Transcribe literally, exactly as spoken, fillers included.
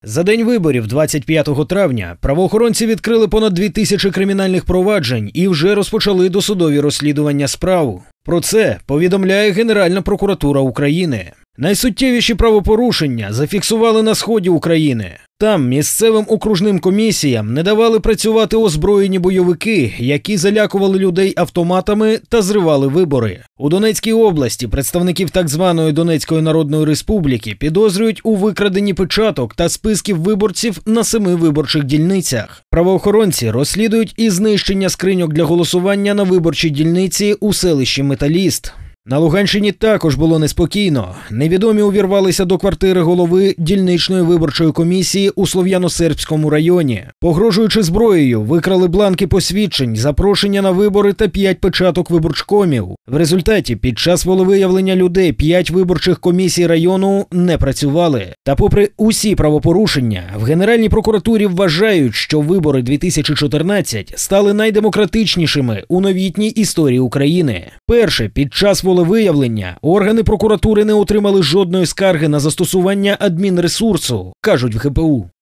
За день виборів двадцять п'ятого травня правоохоронці відкрили понад дві тисячі кримінальних проваджень і вже розпочали досудові розслідування справ. Про це повідомляє Генеральна прокуратура України. Найсуттєвіші правопорушення зафіксували на сході України. Там місцевим окружним комісіям не давали працювати озброєні бойовики, які залякували людей автоматами та зривали вибори. У Донецькій області представників так званої Донецької Народної Республіки підозрюють у викраденні печаток та списків виборців на семи виборчих дільницях. Правоохоронці розслідують і знищення скриньок для голосування на виборчій дільниці у селищі Металіст. На Луганщині також було неспокійно. Невідомі увірвалися до квартири голови дільничної виборчої комісії у Слов'яно-Сербському районі. Погрожуючи зброєю, викрали бланки посвідчень, запрошення на вибори та п'ять печаток виборчкомів. В результаті під час волевиявлення людей п'ять виборчих комісій району не працювали. Та попри усі правопорушення, в Генеральній прокуратурі вважають, що вибори дві тисячі чотирнадцять стали найдемократичнішими у новітній історії України. Перше, під час волевиявлення органи прокуратури не отримали жодної скарги на застосування адмінресурсу, кажуть в ге пе у.